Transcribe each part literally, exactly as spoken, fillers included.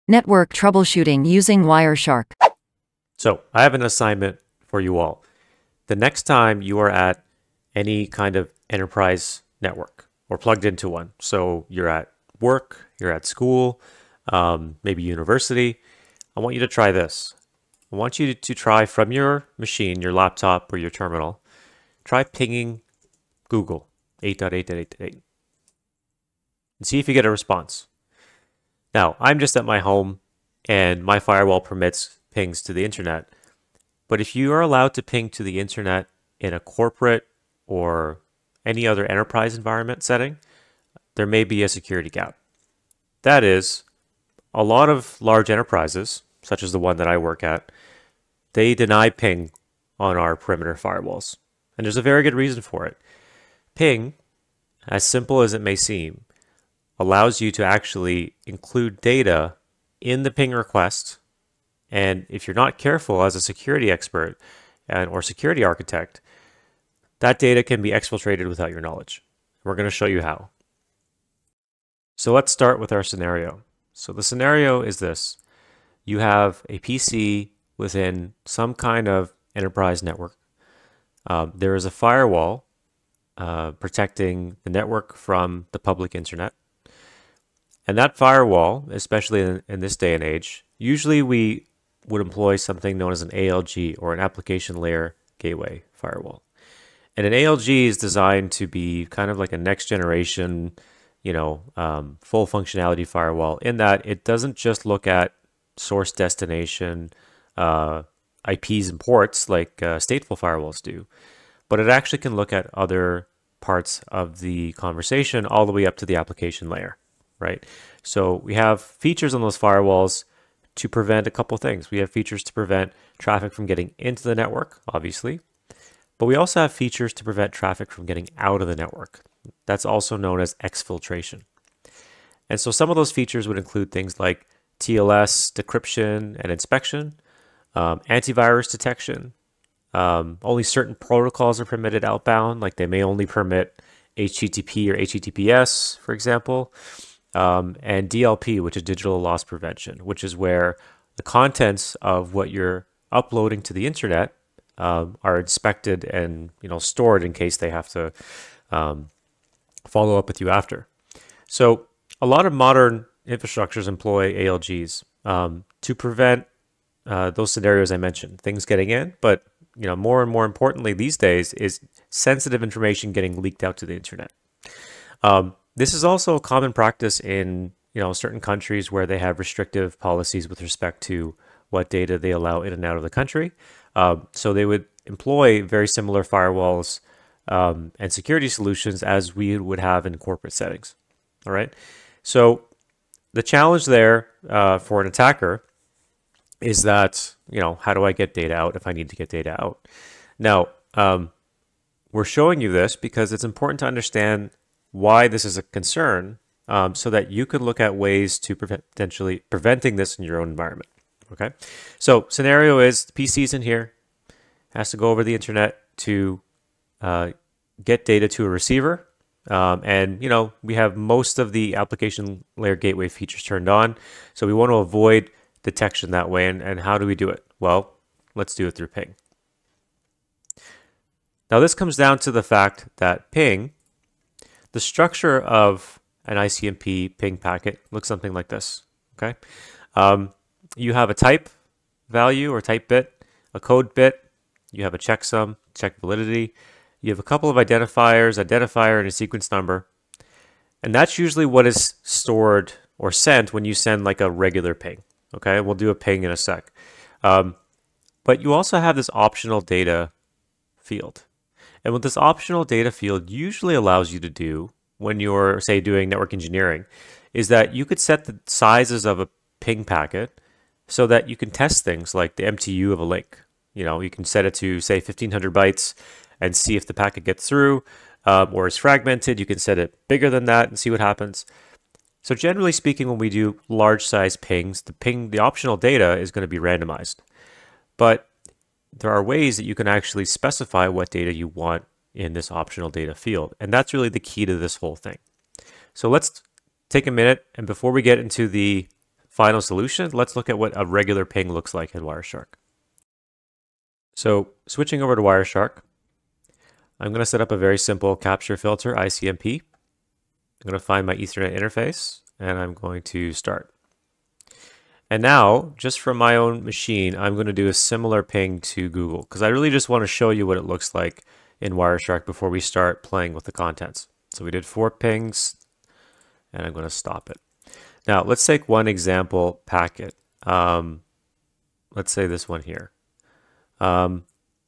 Network troubleshooting using Wireshark. So I have an assignment for you all. The next time you are at any kind of enterprise network or plugged into one, so you're at work, you're at school, um, maybe university, I want you to try this. I want you to, to try from your machine, your laptop or your terminal, try pinging Google eight dot eight dot eight dot eight and see if you get a response. Now, I'm just at my home and my firewall permits pings to the internet. But if you are allowed to ping to the internet in a corporate or any other enterprise environment setting, there may be a security gap. That is, a lot of large enterprises, such as the one that I work at, they deny ping on our perimeter firewalls. And there's a very good reason for it. Ping, as simple as it may seem, allows you to actually include data in the ping request. And if you're not careful as a security expert and or security architect, that data can be exfiltrated without your knowledge. We're going to show you how. So let's start with our scenario. So the scenario is this. You have a P C within some kind of enterprise network. Um, there is a firewall uh, protecting the network from the public internet. And that firewall, especially in, in this day and age, usually we would employ something known as an A L G or an application layer gateway firewall. And an A L G is designed to be kind of like a next generation, you know, um, full functionality firewall in that it doesn't just look at source destination, uh, I Ps and ports like uh, stateful firewalls do, but it actually can look at other parts of the conversation all the way up to the application layer. Right? So we have features on those firewalls to prevent a couple things. We have features to prevent traffic from getting into the network, obviously, but we also have features to prevent traffic from getting out of the network. That's also known as exfiltration. And so some of those features would include things like T L S, decryption and inspection, um, antivirus detection. Um, only certain protocols are permitted outbound, like they may only permit H T T P or H T T P S, for example. Um, and D L P, which is digital loss prevention, which is where the contents of what you're uploading to the internet um, are inspected and you know stored in case they have to um, follow up with you after. So a lot of modern infrastructures employ A L Gs um, to prevent uh, those scenarios I mentioned, things getting in, but you know more and more importantly these days is sensitive information getting leaked out to the internet. Um, This is also a common practice in you know certain countries where they have restrictive policies with respect to what data they allow in and out of the country. Um, so they would employ very similar firewalls um, and security solutions as we would have in corporate settings. All right. So the challenge there uh, for an attacker is that you know how do I get data out if I need to get data out? Now um, we're showing you this because it's important to understand why this is a concern um, so that you can look at ways to prevent, potentially preventing this in your own environment. Okay, so scenario is the P C's in here, has to go over the internet to uh, get data to a receiver. Um, and, you know, we have most of the application layer gateway features turned on. So we want to avoid detection that way. And, and how do we do it? Well, let's do it through ping. Now this comes down to the fact that ping, the structure of an I C M P ping packet looks something like this, okay? Um, you have a type value or type bit, a code bit, you have a checksum, check validity, you have a couple of identifiers, identifier and a sequence number, and that's usually what is stored or sent when you send like a regular ping, okay? We'll do a ping in a sec. Um, but you also have this optional data field. And what this optional data field usually allows you to do when you're, say, doing network engineering is that you could set the sizes of a ping packet so that you can test things like the M T U of a link. You know, you can set it to, say, fifteen hundred bytes and see if the packet gets through um, or is fragmented. You can set it bigger than that and see what happens. So generally speaking, when we do large size pings, the ping, the optional data is going to be randomized. But there are ways that you can actually specify what data you want in this optional data field. And that's really the key to this whole thing. So let's take a minute, and before we get into the final solution, let's look at what a regular ping looks like in Wireshark. So switching over to Wireshark, I'm going to set up a very simple capture filter, I C M P. I'm going to find my Ethernet interface, and I'm going to start. And now, just from my own machine, I'm going to do a similar ping to Google, because I really just want to show you what it looks like in Wireshark before we start playing with the contents. So we did four pings, and I'm going to stop it. Now, let's take one example packet. Um, let's say this one here. Um,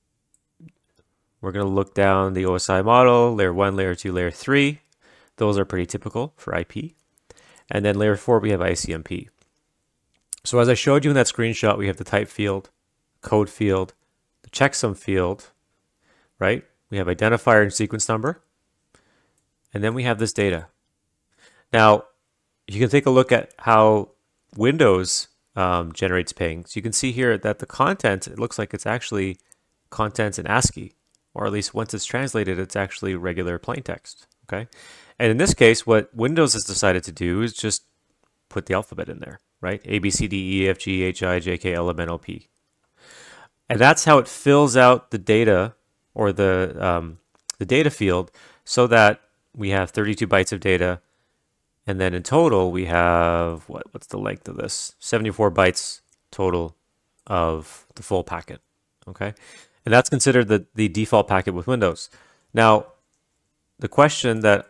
we're going to look down the O S I model, layer one, layer two, layer three. Those are pretty typical for I P. And then layer four, we have I C M P. So as I showed you in that screenshot, we have the type field, code field, the checksum field, right? We have identifier and sequence number. And then we have this data. Now, you can take a look at how Windows um, generates pings. You can see here that the content, it looks like it's actually content in ASCII, or at least once it's translated, it's actually regular plain text, okay? And in this case, what Windows has decided to do is just put the alphabet in there, right? A, B, C, D, E, F, G, H, I, J, K, L, M, N, O, P. And that's how it fills out the data, or the, um, the data field, so that we have thirty-two bytes of data. And then in total, we have, what, what's the length of this? seventy-four bytes total of the full packet, okay? And that's considered the, the default packet with Windows. Now, the question that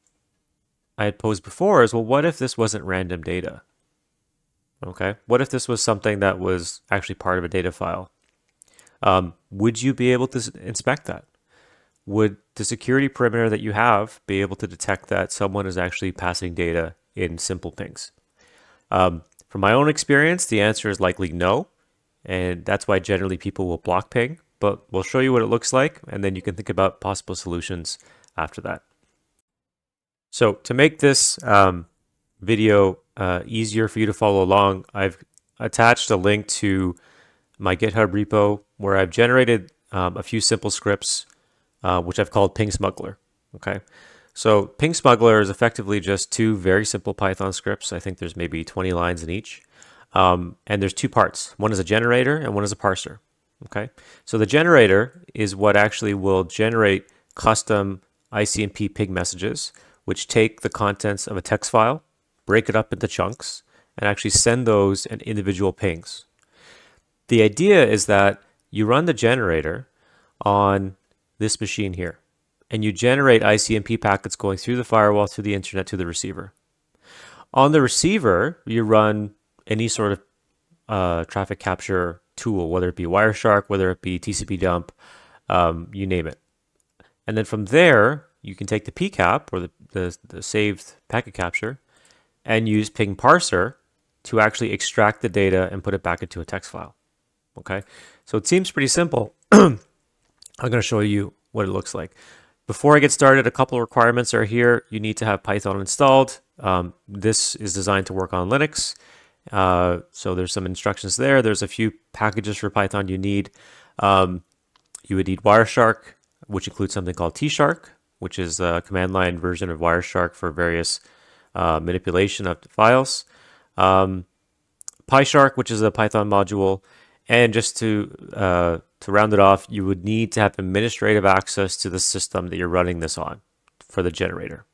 I had posed before is, well, what if this wasn't random data? Okay, what if this was something that was actually part of a data file? Um, would you be able to inspect that? Would the security perimeter that you have be able to detect that someone is actually passing data in simple pings? Um, from my own experience, the answer is likely no. And that's why generally people will block ping, but we'll show you what it looks like, and then you can think about possible solutions after that. So to make this um, video uh, easier for you to follow along, I've attached a link to my GitHub repo where I've generated um, a few simple scripts Uh, which I've called Ping Smuggler. Okay, so Ping Smuggler is effectively just two very simple Python scripts. I think there's maybe twenty lines in each, um, and there's two parts. One is a generator and one is a parser. Okay, so the generator is what actually will generate custom I C M P ping messages, which take the contents of a text file, break it up into chunks, and actually send those in individual pings. The idea is that you run the generator on this machine here, and you generate I C M P packets going through the firewall, through the internet, to the receiver. On the receiver, you run any sort of uh, traffic capture tool, whether it be Wireshark, whether it be T C P dump, um, you name it. And then from there, you can take the P CAP, or the, the, the saved packet capture, and use Ping Parser to actually extract the data and put it back into a text file. Okay, so it seems pretty simple. I'm going to show you what it looks like. Before I get started, a couple of requirements are here. You need to have Python installed. Um, this is designed to work on Linux. Uh, so there's some instructions there. There's a few packages for Python you need. Um, you would need Wireshark, which includes something called T-Shark, which is a command line version of Wireshark for various uh, manipulation of the files. Um, PyShark, which is a Python module. And just to uh, to round it off, you would need to have administrative access to the system that you're running this on for the generator.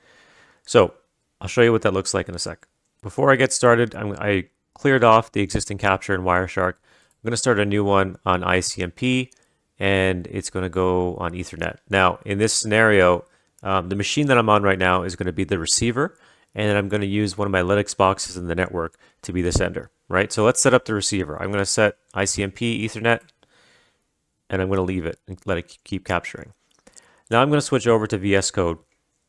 So I'll show you what that looks like in a sec. Before I get started, I'm, I cleared off the existing capture in Wireshark. I'm going to start a new one on I C M P, and it's going to go on Ethernet. Now, in this scenario, um, the machine that I'm on right now is going to be the receiver, and then I'm going to use one of my Linux boxes in the network to be the sender, right? So let's set up the receiver. I'm going to set I C M P Ethernet, and I'm going to leave it and let it keep capturing. Now I'm going to switch over to V S Code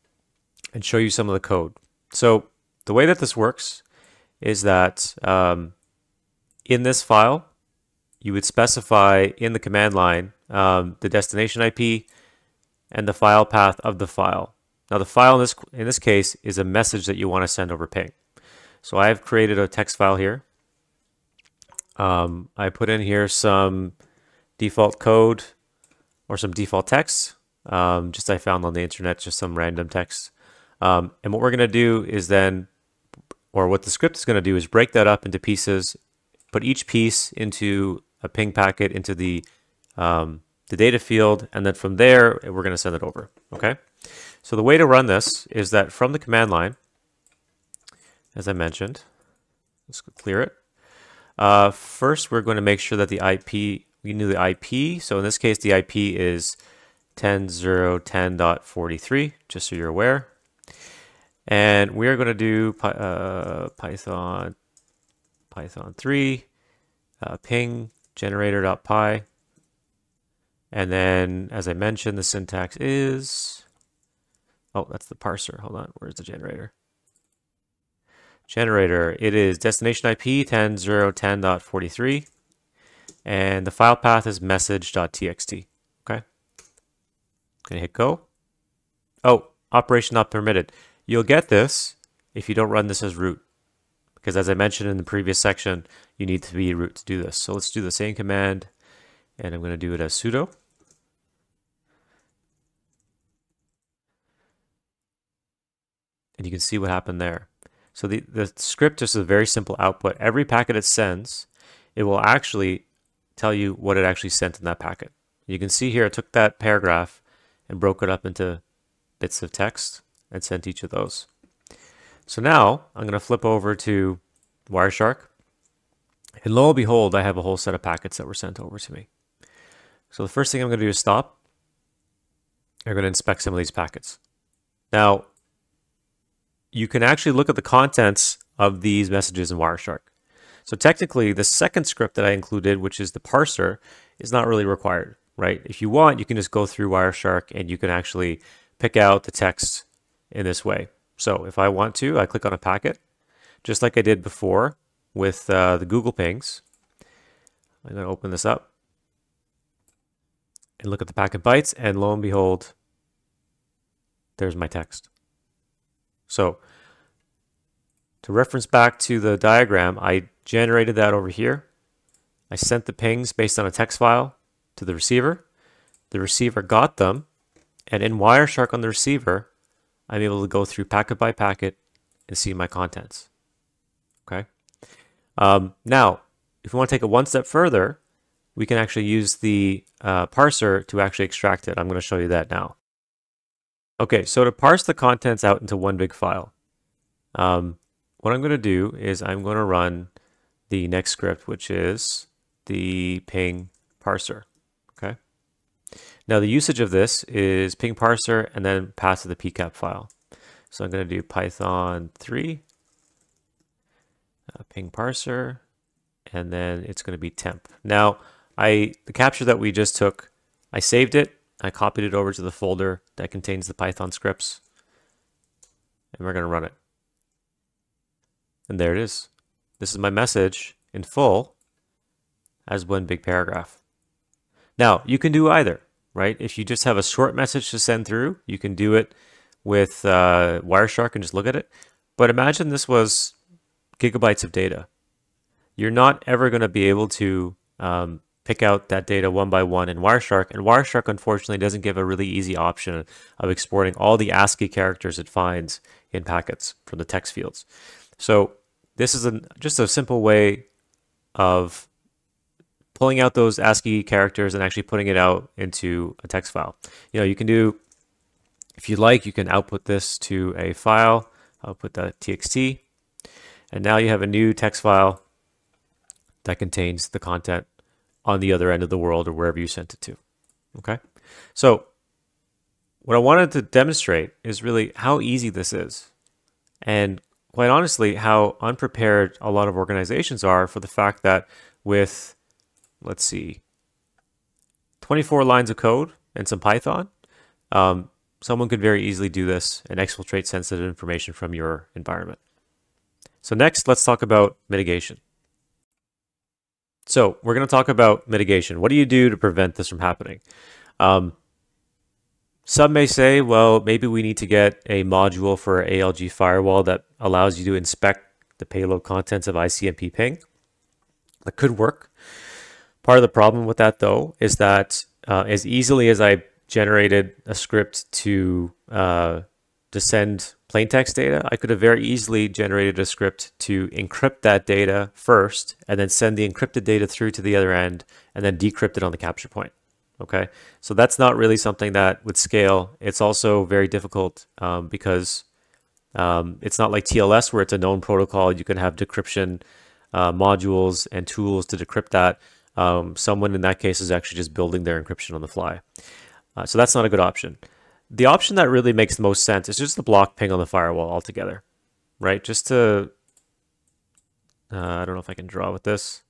and show you some of the code. So the way that this works is that um, in this file, you would specify in the command line um, the destination I P and the file path of the file. Now the file in this, in this case is a message that you want to send over ping. So I've created a text file here. Um, I put in here some default code or some default text, um, just I found on the internet, just some random text. Um, and what we're going to do is then or what the script is going to do is break that up into pieces, put each piece into a ping packet into the um, the data field, and then from there we're going to send it over. Okay. So the way to run this is that from the command line, as I mentioned, let's clear it. Uh, first, we're going to make sure that the I P, we knew the I P. So in this case, the I P is ten dot zero dot ten dot forty-three, just so you're aware. And we are going to do uh, Python Python three uh, ping generator.py. And then, as I mentioned, the syntax is, oh, that's the parser. Hold on, where's the generator? Generator, it is destination I P ten dot zero dot ten dot forty-three, and the file path is message.txt. Okay, gonna hit go. Oh, operation not permitted. You'll get this if you don't run this as root, because as I mentioned in the previous section, you need to be root to do this. So let's do the same command, and I'm going to do it as sudo. And you can see what happened there. So the, the script just is a very simple output. Every packet it sends, it will actually tell you what it actually sent in that packet. You can see here, it took that paragraph and broke it up into bits of text and sent each of those. So now I'm going to flip over to Wireshark. And lo and behold, I have a whole set of packets that were sent over to me. So the first thing I'm going to do is stop. I'm going to inspect some of these packets. Now, you can actually look at the contents of these messages in Wireshark. So technically, the second script that I included, which is the parser, is not really required, right? If you want, you can just go through Wireshark and you can actually pick out the text in this way. So if I want to, I click on a packet, just like I did before with uh, the Google pings. I'm going to open this up and look at the packet bytes, and lo and behold, there's my text. So to reference back to the diagram, I generated that over here. I sent the pings based on a text file to the receiver. The receiver got them, and in Wireshark on the receiver, I'm able to go through packet by packet and see my contents. Okay. Um, now, if we want to take it one step further, we can actually use the uh, parser to actually extract it. I'm going to show you that now. Okay, so to parse the contents out into one big file, um, what I'm going to do is I'm going to run the next script, which is the ping parser. Okay. Now the usage of this is ping parser and then pass to the P cap file. So I'm going to do Python three uh, ping parser, and then it's going to be temp. Now I the capture that we just took, I saved it. I copied it over to the folder that contains the Python scripts, and we're going to run it. And there it is. This is my message in full as one big paragraph. Now, you can do either, right? If you just have a short message to send through, you can do it with uh, Wireshark and just look at it. But imagine this was gigabytes of data. You're not ever going to be able to um, pick out that data one by one in Wireshark, and Wireshark unfortunately doesn't give a really easy option of exporting all the ASCII characters it finds in packets from the text fields. So this is a, just a simple way of pulling out those ASCII characters and actually putting it out into a text file. You know, you can do, if you'd like, you can output this to a file, output.txt, and now you have a new text file that contains the content on the other end of the world or wherever you sent it to. Okay, so what I wanted to demonstrate is really how easy this is, and quite honestly, how unprepared a lot of organizations are for the fact that with, let's see, twenty-four lines of code and some Python, um, someone could very easily do this and exfiltrate sensitive information from your environment. So next, let's talk about mitigation. So we're going to talk about mitigation. What do you do to prevent this from happening? Um, some may say, well, maybe we need to get a module for A L G Firewall that allows you to inspect the payload contents of I C M P ping. That could work. Part of the problem with that, though, is that uh, as easily as I generated a script to, uh, to send plain text data, I could have very easily generated a script to encrypt that data first and then send the encrypted data through to the other end and then decrypt it on the capture point. Okay, so that's not really something that would scale. It's also very difficult um, because um, it's not like T L S where it's a known protocol. You can have decryption uh, modules and tools to decrypt that. Um, someone in that case is actually just building their encryption on the fly. Uh, so that's not a good option. The option that really makes the most sense is just the block ping on the firewall altogether, right? Just to, uh, I don't know if I can draw with this.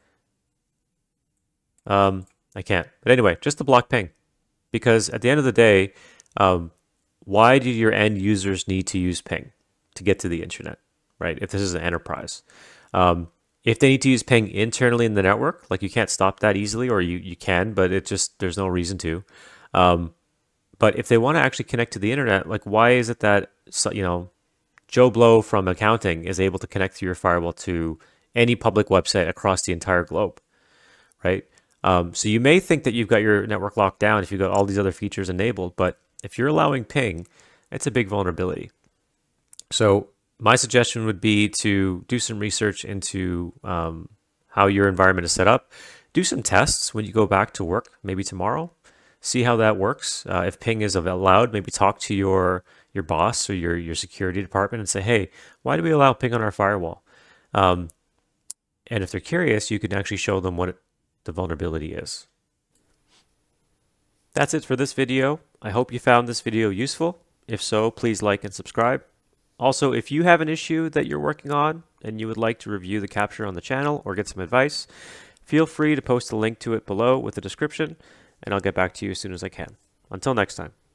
Um, I can't. But anyway, just the block ping. Because at the end of the day, um, why do your end users need to use ping to get to the internet, right? If this is an enterprise. Um, if they need to use ping internally in the network, like you can't stop that easily, or you, you can, but it just, there's no reason to. Um, But if they want to actually connect to the internet, like why is it that, you know, Joe Blow from accounting is able to connect through your firewall to any public website across the entire globe, right? Um, so you may think that you've got your network locked down if you've got all these other features enabled, but if you're allowing ping, it's a big vulnerability. So my suggestion would be to do some research into um, how your environment is set up. Do some tests when you go back to work, maybe tomorrow. See how that works. Uh, if ping is allowed, maybe talk to your your boss or your your security department and say, hey, why do we allow ping on our firewall? Um, and if they're curious, you can actually show them what it, the vulnerability is. That's it for this video. I hope you found this video useful. If so, please like and subscribe. Also, if you have an issue that you're working on and you would like to review the capture on the channel or get some advice, feel free to post a link to it below with the description, and I'll get back to you as soon as I can. Until next time.